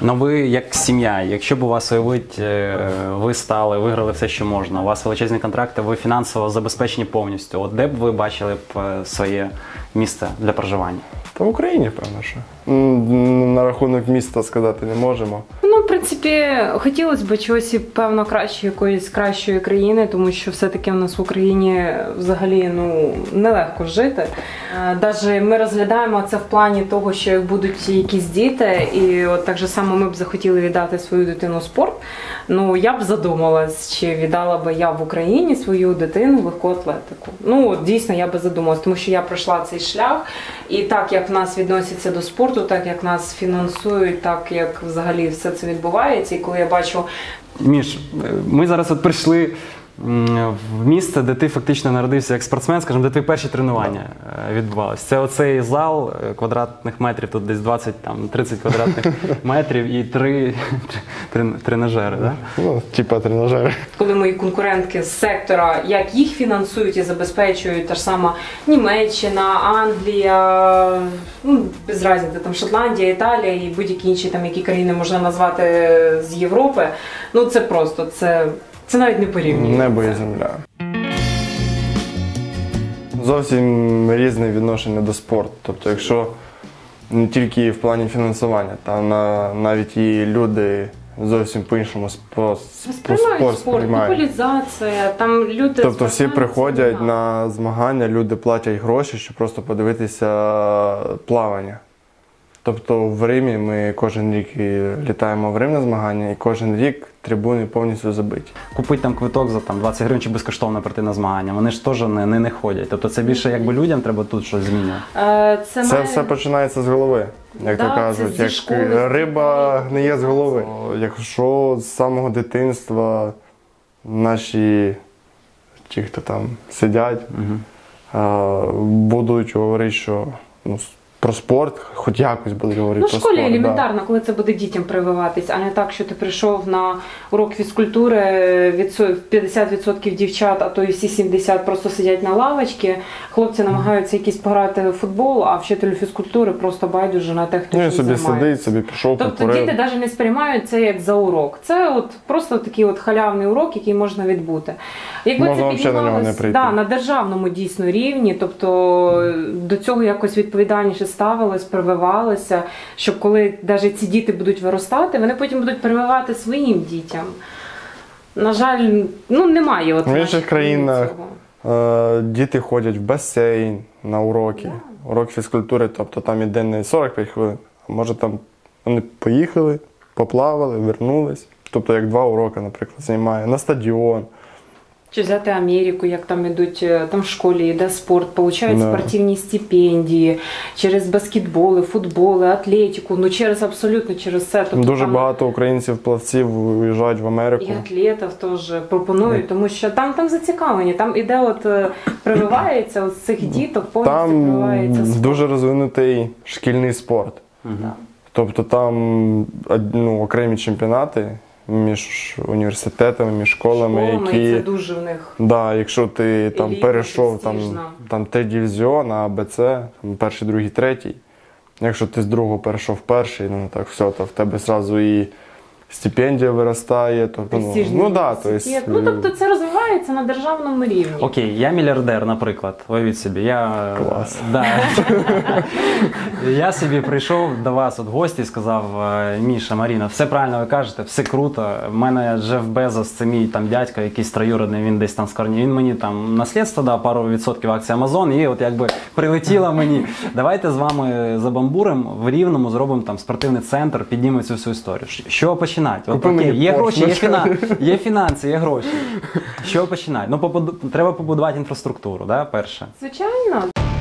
Ну ви як сім'я, якщо б у вас уявить, ви виграли все, що можна, у вас величезні контракти, ви фінансово забезпечені повністю, от де б ви бачили б своє місце для проживання? Та в Україні, певно, що. На рахунок міста сказати не можемо. Ну, в принципі, хотілося б чогось, певно, якоїсь кращої країни, тому що все-таки в нас в Україні взагалі нелегко жити. Навіть ми розглядаємо це в плані того, що як будуть якісь діти, і от так же само ми б захотіли віддати свою дитину в спорт. Ну, я б задумалась, чи віддала б я в Україні свою дитину в легку атлетику. Ну, дійсно, я б задумалась, тому що я пройшла цей шлях, і так, як в нас відносяться до спорту, так, як нас фінансують, так, як взагалі все це відбувається, і коли я бачу... Міш, ми зараз от прийшли в місце, де ти фактично народився як спортсмен, скажімо, де твої перші тренування відбувалися. Це оцей зал квадратних метрів, тут десь 20-30 квадратних метрів і 3 тренажери, так? Ну, типа тренажери. Коли мої конкурентки з сектора, як їх фінансують і забезпечують, та ж сама Німеччина, Англія, без різниці, там Шотландія, Італія і будь-які інші там, які країни можна назвати з Європи, ну це просто, це навіть не порівнюється. Небо і земля. Зовсім різне відношення до спорту. Тобто, якщо не тільки в плані фінансування, там навіть і люди зовсім по-іншому спорт сприймають. Популяризація, там люди... Тобто всі приходять на змагання, люди платять гроші, щоб просто подивитися плавання. Тобто в Римі ми кожен рік літаємо в Рим на змагання, і кожен рік трибуни повністю забиті. Купити там квиток за 20 гривень чи безкоштовно прийти на змагання, вони ж теж не ходять. Тобто це більше якби людям треба тут щось змінювати. Це все починається з голови, як то кажуть. Як риба гниє з голови. Якщо з самого дитинства наші, ті, хто там сидять, будуть говорити, що про спорт, хоч якось будуть говорити про спорт. Ну, в школі елементарно, коли це буде дітям прививатись, а не так, що ти прийшов на урок фізкультури, 50% дівчат, а то і всі 70% просто сидять на лавочці, хлопці намагаються якісь пограти в футбол, а вчителю фізкультури просто байдуже на те, хто чим займається. Собі сидить, собі пішов, тобто покурив. діти навіть не сприймають це як за урок. Це от просто такий от халявний урок, який можна відбути. Якби можна це піднімалось на державному дійсно рівні, тобто до цього якось відповідальніше ставилось, прививалося, щоб коли навіть ці діти будуть виростати, вони потім будуть прививати своїм дітям. На жаль, немає от в інших країнах діти ходять в басейн на уроки, урок фізкультури, тобто там іде не 45 хвилин, а може там вони поїхали, поплавали, вернулись, тобто як 2 уроки, наприклад, займає, на стадіон. Чи взяти Америку, як там ідуть, там в школі йде спорт, получають спортивні стипендії, через баскетболи, футболи, атлетику, абсолютно через це. Тобто, дуже багато українців-плавців виїжджають в Америку. І атлетів теж пропонують, тому що там зацікавлені, там іде прививається з цих діток, повністю прививається спорт. Там дуже розвинутий шкільний спорт. Тобто там окремі чемпіонати між університетами, між школами, які... це дуже в них. Да, якщо ти там перейшов там 3 дивізіон, А, Б, С, перший, другий, третій. Якщо ти з другого перейшов в перший, так все, то в тебе одразу і стипендія виростає. Тобто, тобто це розвивається на державному рівні. Окей, я мільярдер, наприклад, уявіть собі. Клас. Я собі прийшов до вас в гості і сказав: Міша, Маріна, все правильно ви кажете, все круто. У мене Джеф Безос, це мій дядько, якийсь троюродний, він десь там з Корні. Він мені там наслідство дав, пару відсотків акцій Amazon, і от якби прилетіла мені. Давайте з вами забамбуримо, в Рівному зробимо там спортивний центр, піднімемо цю всю історію. Що починати? Окей, є гроші, є фінанси, є гроші. Що починати? Треба побудувати інфраструктуру, перше. Звичайно.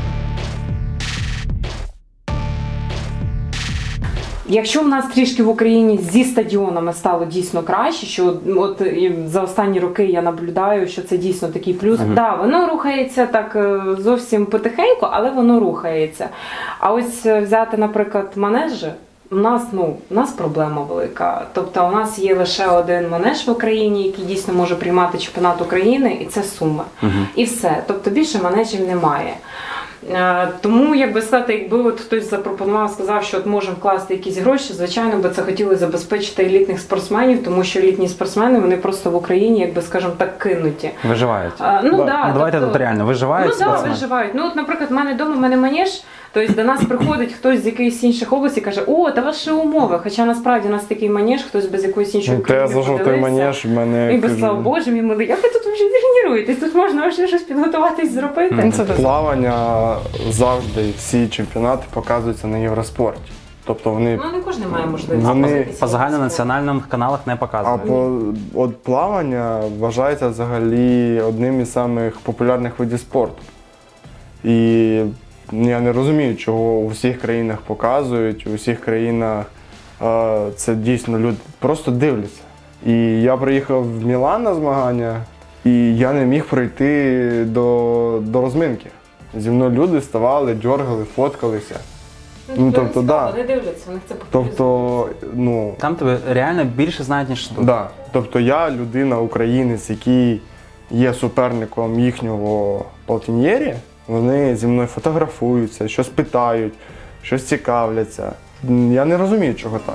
Якщо в нас трішки в Україні зі стадіонами стало дійсно краще, що от за останні роки я наблюдаю, що це дійсно такий плюс. Воно рухається так зовсім потихеньку, але воно рухається. А ось взяти, наприклад, манежі, у нас проблема велика. Тобто у нас є лише один манеж в Україні, який дійсно може приймати чемпіонат України, і це Суми. І все. Тобто більше манежів немає. Тому, як би сказати, якби от хтось запропонував, сказав, що от можемо вкласти якісь гроші, звичайно, би це хотіли забезпечити елітних спортсменів, тому що елітні спортсмени, вони просто в Україні, якби, скажімо так, кинуті. Виживають. Давайте тут реально виживають спортсмени? Виживають. От, наприклад, в мене вдома, в мене манеж, тобто до нас приходить хтось з якоїсь інших області і каже, о, та ваші умови, хоча насправді у нас такий манеж, хтось без якоїсь іншої країни Я зайшов той манеж, в мене... І без слава Боже, мій милий, як ви тут вже тренуєтесь? Тут можна вже щось підготуватись зробити. Плавання завжди, всі чемпіонати показуються на Євроспорті. Тобто вони... Ну, не кожен має можливість. Вони По загальнонаціональних каналах не А показують. от плавання вважається взагалі одним із самих популярних видів спорту. І я не розумію, чого у всіх країнах показують, у всіх країнах це дійсно люди просто дивляться. І я приїхав в Мілан на змагання, і я не міг пройти до розминки. Зі мною люди ставали, дьоргали, фоткалися. Тобто, вони дивляться, у них це Тобто, Там тебе реально більше знають, ніж тут. Да. Тобто я людина, українець, який є суперником їхнього полтиньєрі, вони зі мною фотографуються, щось питають, щось цікавляться. Я не розумію, чого так.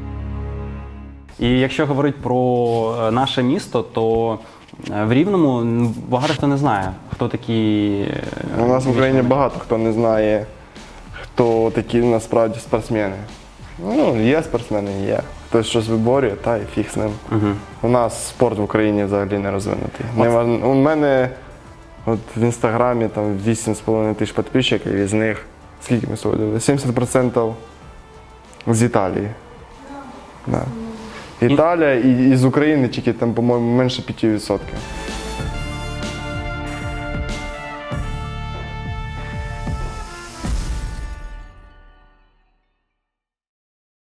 І якщо говорити про наше місто, то в Рівному багато хто не знає, хто такі... У нас в Україні багато хто не знає, хто такі насправді спортсмени. Є спортсмени, є. Хтось щось виборює, та й фіг з ним. У нас спорт в Україні взагалі не розвинутий. У мене от в інстаграмі там 8,5 тисяч підписчиків, і з них, скільки ми сьогодні? 70% з Італії. Да. Італія і з України тільки там, по-моєму, менше 5%.